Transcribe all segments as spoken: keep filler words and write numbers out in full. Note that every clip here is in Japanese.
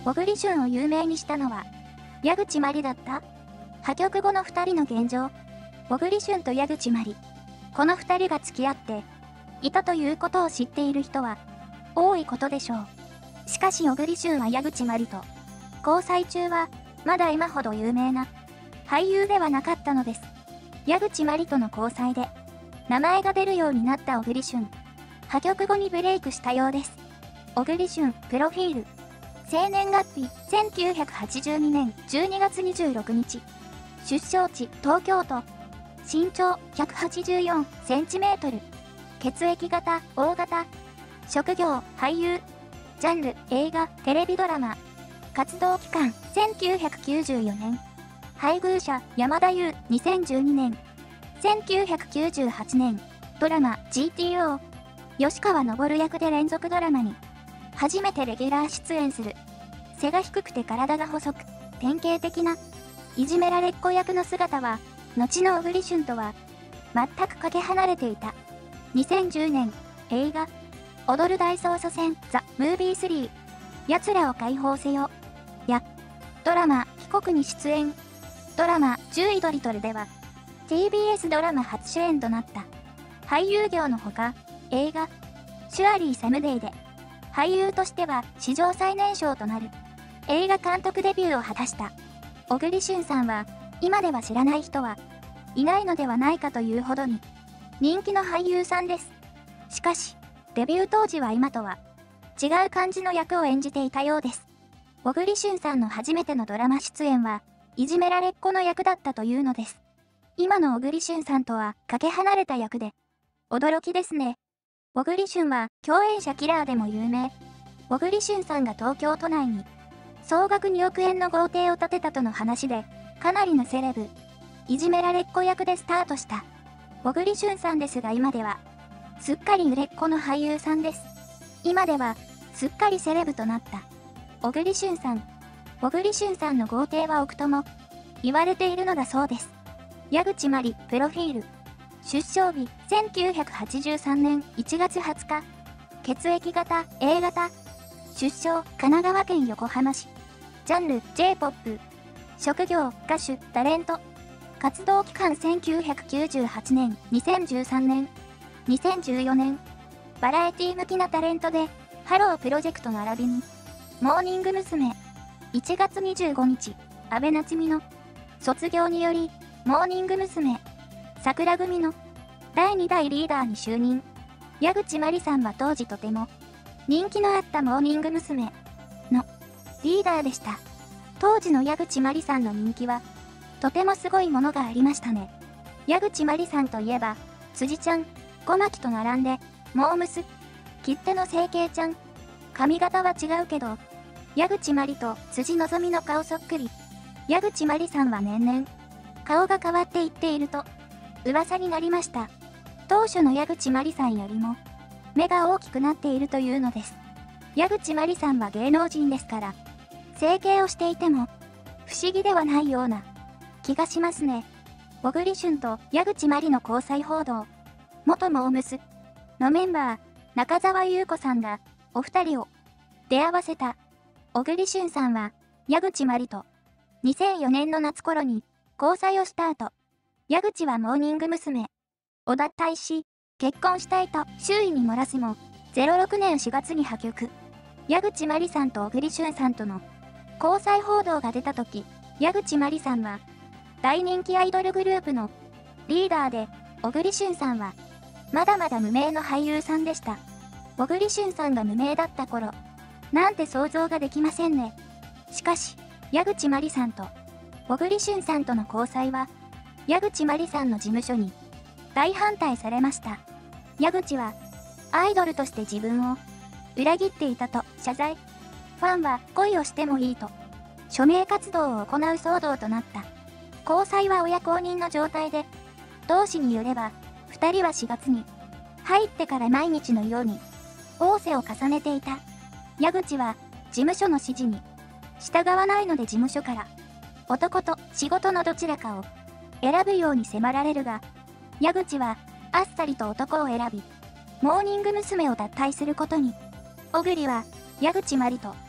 小栗旬を有名にしたのは、矢口真里だった？破局後の二人の現状。小栗旬と矢口真里。この二人が付き合って、いたということを知っている人は、多いことでしょう。しかし小栗旬は矢口真里と、交際中は、まだ今ほど有名な、俳優ではなかったのです。矢口真里との交際で、名前が出るようになった小栗旬。破局後にブレイクしたようです。小栗旬、プロフィール。生年月日、せんきゅうひゃくはちじゅうにねんじゅうにがつにじゅうろくにち。出生地、東京都。身長、ひゃくはちじゅうよんセンチメートル。血液型、O 型。職業、俳優。ジャンル、映画、テレビドラマ。活動期間、せんきゅうひゃくきゅうじゅうよねん。配偶者、山田優、にせんじゅうにねん。せんきゅうひゃくきゅうじゅうはちねん、ドラマ ジーティーオー。吉川昇役で連続ドラマに、初めてレギュラー出演する。背が低くて体が細く、典型的な、いじめられっ子役の姿は、後の小栗旬とは、全くかけ離れていた。にせんじゅうねん、映画、踊る大捜査線、ザ・ムービースリー、奴らを解放せよ。や、ドラマ、帰国に出演。ドラマ、じゅういドリトルでは、ティービーエス ドラマ初主演となった。俳優業のほか、映画、シュアリー・サムデイで、俳優としては史上最年少となる、映画監督デビューを果たした。小栗旬さんは、今では知らない人はいないのではないかというほどに、人気の俳優さんです。しかし、デビュー当時は今とは、違う感じの役を演じていたようです。小栗旬さんの初めてのドラマ出演は、いじめられっ子の役だったというのです。今の小栗旬さんとはかけ離れた役で、驚きですね。小栗旬は共演者キラーでも有名。小栗旬さんが東京都内に、総額におくえんの豪邸を建てたとの話で、かなりのセレブ、いじめられっ子役でスタートした。小栗旬さんですが今では、すっかり売れっ子の俳優さんです。今では、すっかりセレブとなった。小栗旬さん。小栗旬さんの豪邸は億とも、言われているのだそうです。矢口真里、プロフィール。出生日、せんきゅうひゃくはちじゅうさんねんいちがつはつか。血液型、A 型。出生、神奈川県横浜市。ジャンル、ジェイポップ。職業、歌手、タレント。活動期間せんきゅうひゃくきゅうじゅうはちねん、にせんじゅうさんねん、にせんじゅうよねん。バラエティ向きなタレントで、ハロープロジェクト並びに、モーニング娘。いちがつにじゅうごにち、安倍夏実の卒業により、モーニング娘。桜組のだいにだいリーダーに就任。矢口真里さんは当時とても人気のあったモーニング娘。のリーダーでした。当時の矢口真里さんの人気は、とてもすごいものがありましたね。矢口真里さんといえば、辻ちゃん、小牧と並んで、モームス、切手の整形ちゃん。髪型は違うけど、矢口真里と辻希美の顔そっくり。矢口真里さんは年々、顔が変わっていっていると、噂になりました。当初の矢口真里さんよりも、目が大きくなっているというのです。矢口真里さんは芸能人ですから、整形をしていても、不思議ではないような気がしますね。小栗旬と矢口真里の交際報道、元モームスのメンバー、中澤裕子さんが、お二人を出会わせた。小栗旬さんは、矢口真里と、にせんよねんの夏頃に、交際をスタート。矢口はモーニング娘。を脱退し、結婚したいと周囲に漏らすも、ゼロろくねんしがつに破局。矢口真里さんと小栗旬さんとの交際報道が出た時、矢口真里さんは、大人気アイドルグループのリーダーで、小栗旬さんは、まだまだ無名の俳優さんでした。小栗旬さんが無名だった頃、なんて想像ができませんね。しかし、矢口真里さんと小栗旬さんとの交際は、矢口真里さんの事務所に大反対されました。矢口は、アイドルとして自分を裏切っていたと謝罪。ファンは恋をしてもいいと、署名活動を行う騒動となった。交際は親公認の状態で、同誌によれば、二人はしがつに入ってから毎日のように、仰せを重ねていた。矢口は、事務所の指示に従わないので事務所から、男と仕事のどちらかを選ぶように迫られるが、矢口はあっさりと男を選び、モーニング娘。を脱退することに。小栗は矢口真里と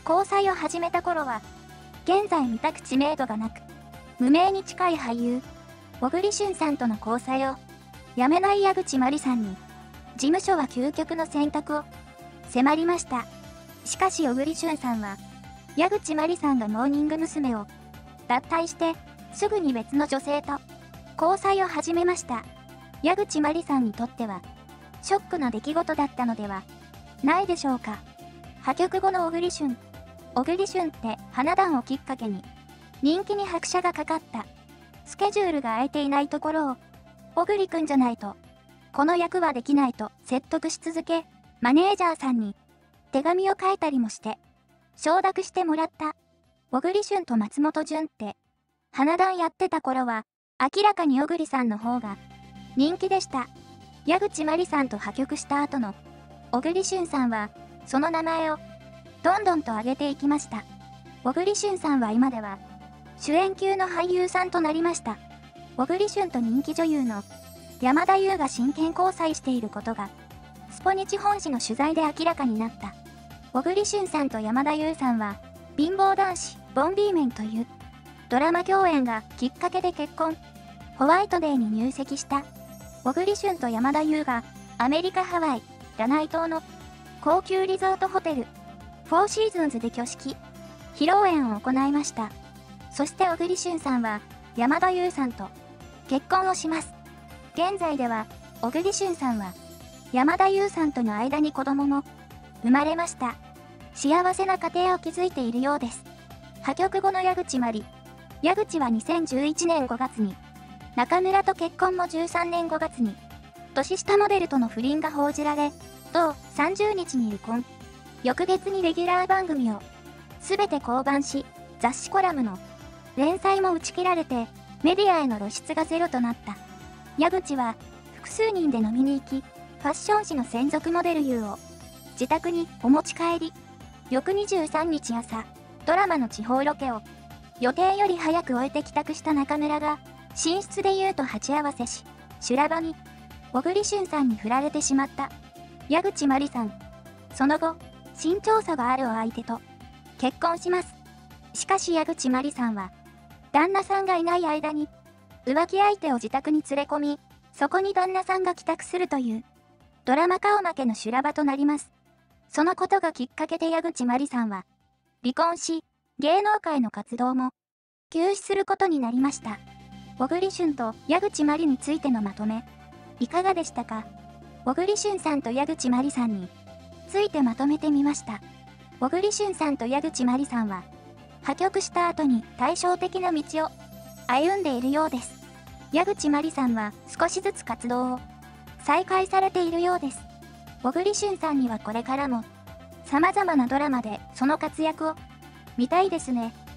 交際を始めた頃は、現在見たく知名度がなく、無名に近い俳優、小栗旬さんとの交際を、やめない矢口真里さんに、事務所は究極の選択を迫りました。しかし小栗旬さんは、矢口真里さんがモーニング娘。を脱退して、すぐに別の女性と交際を始めました。矢口真里さんにとっては、ショックな出来事だったのではないでしょうか。破局後の小栗旬。小栗旬って花壇をきっかけに、人気に拍車がかかった。スケジュールが空いていないところを、小栗くんじゃないと、この役はできないと説得し続け、マネージャーさんに手紙を書いたりもして、承諾してもらった。小栗旬と松本潤って、花壇やってた頃は、明らかに小栗さんの方が人気でした。矢口真里さんと破局した後の小栗旬さんは、その名前をどんどんと上げていきました。小栗旬さんは今では主演級の俳優さんとなりました。小栗旬と人気女優の山田優が真剣交際していることが、スポニチ本誌の取材で明らかになった。小栗旬さんと山田優さんは、貧乏男子ボンビーメンというドラマ共演がきっかけで結婚。ホワイトデーに入籍した小栗旬と山田優がアメリカ・ハワイ、ラナイ島の高級リゾートホテル、フォーシーズンズで挙式、披露宴を行いました。そして小栗旬さんは山田優さんと結婚をします。現在では小栗旬さんは山田優さんとの間に子供も生まれました。幸せな家庭を築いているようです。破局後の矢口真里。矢口はにせんじゅういちねんごがつに中村と結婚もじゅうさんねんごがつに年下モデルとの不倫が報じられ、同さんじゅうにちに離婚。翌月にレギュラー番組をすべて降板し、雑誌コラムの連載も打ち切られて、メディアへの露出がゼロとなった。矢口は複数人で飲みに行き、ファッション誌の専属モデル U を自宅にお持ち帰り。翌にじゅうさんにち朝、ドラマの地方ロケを予定より早く終えて帰宅した中村が、寝室で U と鉢合わせし、修羅場に小栗旬さんに振られてしまった矢口真里さん。その後、身長差があるお相手と結婚します。しかし矢口真里さんは、旦那さんがいない間に浮気相手を自宅に連れ込み、そこに旦那さんが帰宅するというドラマ顔負けの修羅場となります。そのことがきっかけで矢口真里さんは離婚し、芸能界の活動も休止することになりました。小栗旬と矢口真里についてのまとめ、いかがでしたか？小栗旬さんと矢口真里さんについてまとめてみました。小栗旬さんと矢口真里さんは、破局した後に対照的な道を歩んでいるようです。矢口真里さんは少しずつ活動を再開されているようです。小栗旬さんにはこれからも様々なドラマでその活躍を見たいですね。